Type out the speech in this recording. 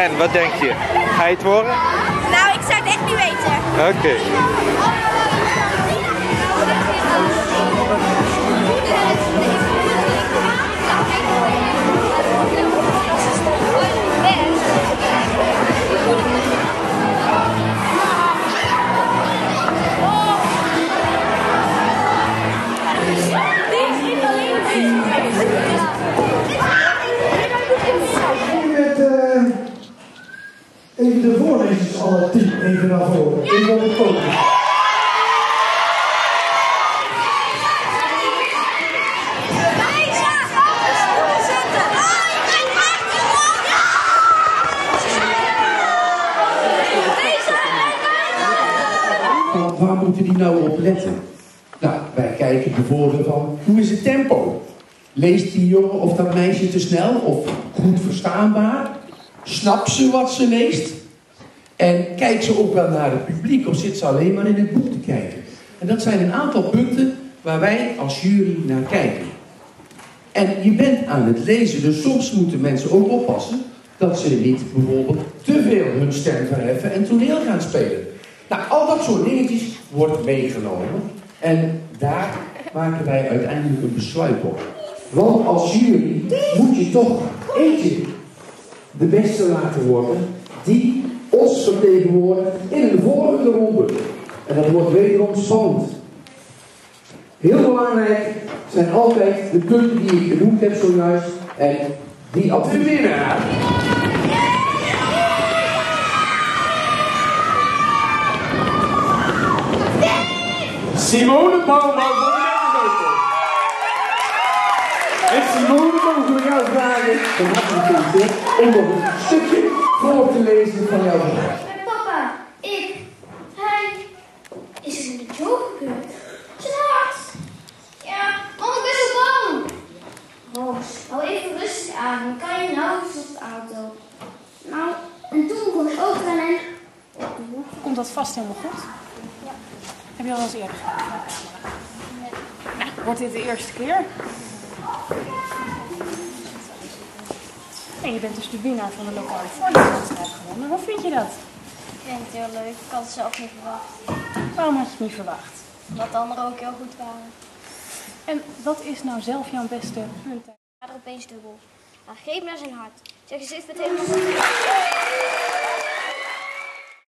En wat denk je? Ga je het worden? Nou, ik zou het echt niet weten. Oké. Even de voorlezers alle 10 even naar voren. Even op het podium. Waar moeten die nou op letten? Nou, wij kijken bijvoorbeeld van, hoe is het tempo? Leest die jongen of dat meisje te snel of goed verstaanbaar? Snapt ze wat ze leest? En kijkt ze ook wel naar het publiek of zit ze alleen maar in het boek te kijken? En dat zijn een aantal punten waar wij als jury naar kijken. En je bent aan het lezen, dus soms moeten mensen ook oppassen dat ze niet bijvoorbeeld te veel hun stem verheffen en toneel gaan spelen. Nou, al dat soort dingetjes wordt meegenomen en daar maken wij uiteindelijk een besluit op. Want als jury moet je toch eentje de beste laten worden die ons vertegenwoordigt in een volgende ronde. En dat wordt wederom spannend. Heel belangrijk zijn altijd de punten die ik genoemd heb zojuist en die op de winnaar. Simone Bouwman van de Nederlandse. En Simone, mogen we jou vragen om nog een stukje voor te lezen van jouw verhaal. Papa, hij is er in de job gebeurd. Zijn hart. Ja, mama, ik ben zo bang. Roos, hou even rustig aan, dan kan je nou eens op de auto. Nou, en toen kon ik ook gaan en... Komt dat vast helemaal goed? Ja. Heb je al eens eerder gedaan? Nee. Nou, wordt dit de eerste keer? En je bent dus de winnaar van de lokale voorlichtingswedstrijd gewonnen. Hoe vind je dat? Ik vind het heel leuk. Ik had het zelf niet verwacht. Waarom had je het niet verwacht? Omdat de anderen ook heel goed waren. En wat is nou zelf jouw beste punt? Hij gaat er opeens dubbel. Hij greep naar zijn hart. Zeg, je zit met helemaal...